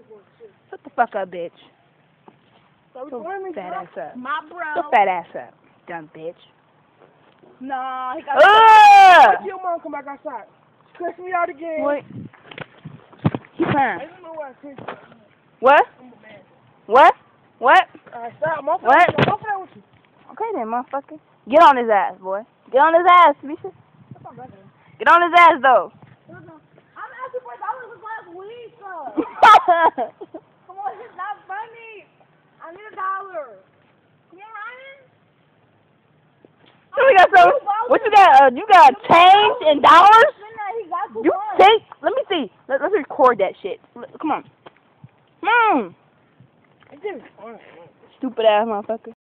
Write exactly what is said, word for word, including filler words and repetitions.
Shut the fuck up, bitch. So Your fat ass up. My bro. Your fat ass up, dumb bitch. Nah, he got Ugh! to your mom come back outside. Cuss me out again. What? He playing. I don't know what I said. What? What? What? Alright, stop. I'm What? I'm playing with you. Okay then, motherfucker. Get on his ass, boy. Get on his ass, Misha. Get on his ass, though. I'm asking for dollars last week. Come on, it's not funny. I need a dollar. Come on, Ryan. So we got some. What you got? Uh, you got change in dollars? You take. Let me see. Let, let's record that shit. L come on. Come on. Stupid ass motherfucker.